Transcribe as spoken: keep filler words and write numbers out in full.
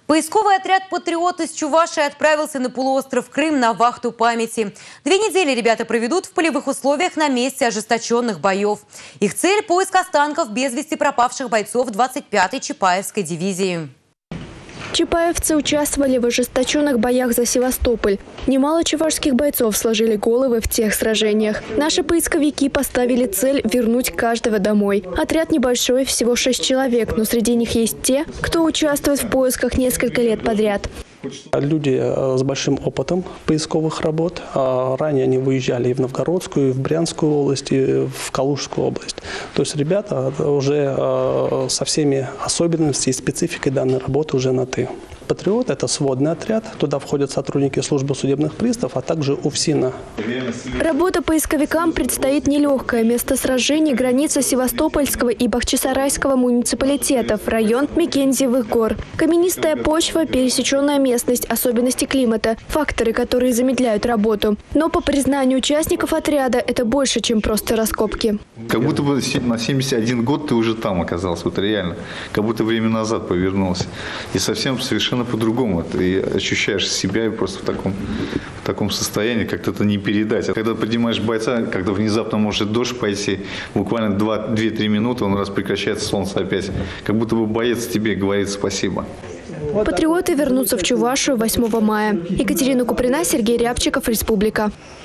Поисковый отряд «Патриот» из Чувашии отправился на полуостров Крым на вахту памяти. Две недели ребята проведут в полевых условиях на месте ожесточенных боев. Их цель – поиск останков без вести пропавших бойцов двадцать пятой Чапаевской дивизии. Чапаевцы участвовали в ожесточенных боях за Севастополь. Немало чувашских бойцов сложили головы в тех сражениях. Наши поисковики поставили цель вернуть каждого домой. Отряд небольшой, всего шесть человек, но среди них есть те, кто участвует в поисках несколько лет подряд. Люди с большим опытом поисковых работ. Ранее они выезжали и в Новгородскую, и в Брянскую область, и в Калужскую область. То есть ребята уже со всеми особенностями и спецификой данной работы уже на «ты». «Патриот» – это сводный отряд. Туда входят сотрудники службы судебных приставов, а также УФСИНа. Работа поисковикам предстоит нелегкая. Место сражений – граница Севастопольского и Бахчисарайского муниципалитетов, район Мекензиевых гор. Каменистая почва, пересеченная местность, особенности климата – факторы, которые замедляют работу. Но по признанию участников отряда это больше, чем просто раскопки. Как будто бы на семьдесят один год ты уже там оказался, вот реально. Как будто время назад повернулся. И совсем совершенно по-другому. Ты ощущаешь себя и просто в таком, в таком состоянии, как-то это не передать. А когда поднимаешь бойца, когда внезапно может дождь пойти, буквально две-три минуты, он раз прекращается, солнце опять. Как будто бы боец тебе говорит спасибо. Патриоты вернутся в Чувашию восьмого мая. Екатерина Куприна, Сергей Рябчиков, Республика.